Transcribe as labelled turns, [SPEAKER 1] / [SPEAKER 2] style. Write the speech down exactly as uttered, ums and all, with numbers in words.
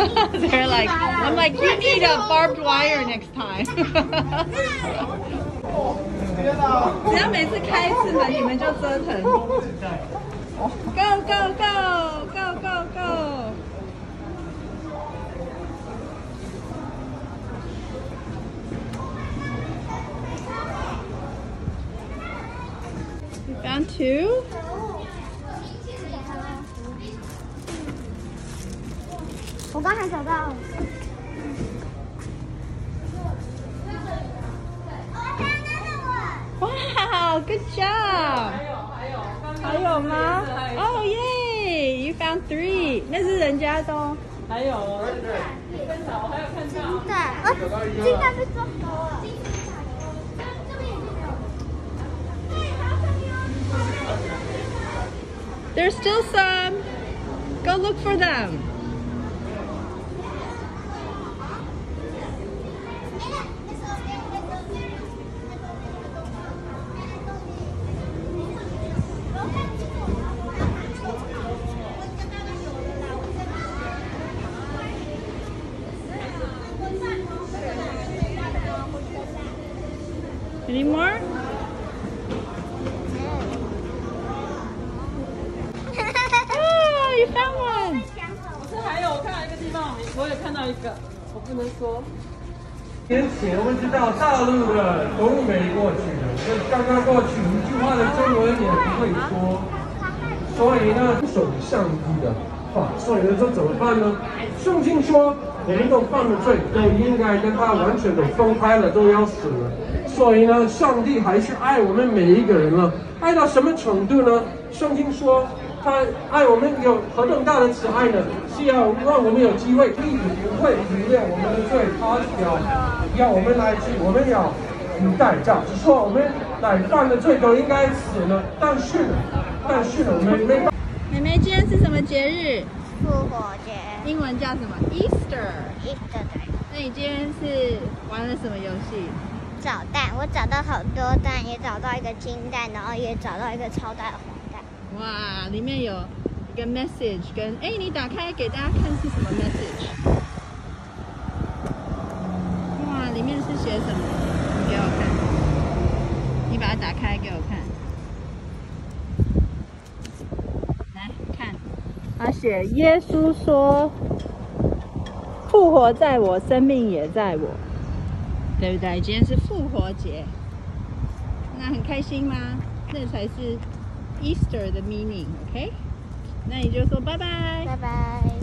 [SPEAKER 1] They're like, I'm like, you need a barbed wire next time. 只要每次开一次门，你们就折腾。Go go go go go go. You found two? Wow, good job. 还有吗？ Oh yay! You found three. 那是人家的哦。还有哦，真的，我还有看到。对，啊，金蛋被抓走了。There's still some. Go look for them. Any more? Oh, you found one. 这还有，我看到一个地方，我也看到一个，我不能说。
[SPEAKER 2] 先前我们知道大陆的东北过去的，这刚刚过去一句话的中文也不会说，所以呢，守上帝的话，所以呢，这怎么办呢？圣经说，我们都犯了罪，都应该跟他完全都分开了，都要死了。所以呢，上帝还是爱我们每一个人了，爱到什么程度呢？圣经说，他爱我们有何等大的慈爱呢？是要让我们有机会，立不会体谅我们的罪，他要要我们来去，我们要有代价。只说我们来犯的罪都应该死了，但是呢，但是呢，我们没。
[SPEAKER 1] 妹妹，今天是什么节日？
[SPEAKER 3] 复活节。
[SPEAKER 1] 英文叫什么 ？Easter。Easter
[SPEAKER 3] 对。
[SPEAKER 1] 那你今天是玩了什么游戏？
[SPEAKER 3] 找蛋，我找到好多蛋，也找到一个金蛋，然后也找到一个超大的黄蛋。
[SPEAKER 1] 哇，里面有一个 message 跟哎，你打开给大家看是什么 message？ 哇，里面是写什么？你给我看，你把它打开给我看。来看，他写耶稣说：“复活在我，生命也在我。”对不对？今天是复活节，那很开心吗？那才是 Easter 的 meaning，OK？、Okay? 那你就说拜拜，
[SPEAKER 3] 拜拜。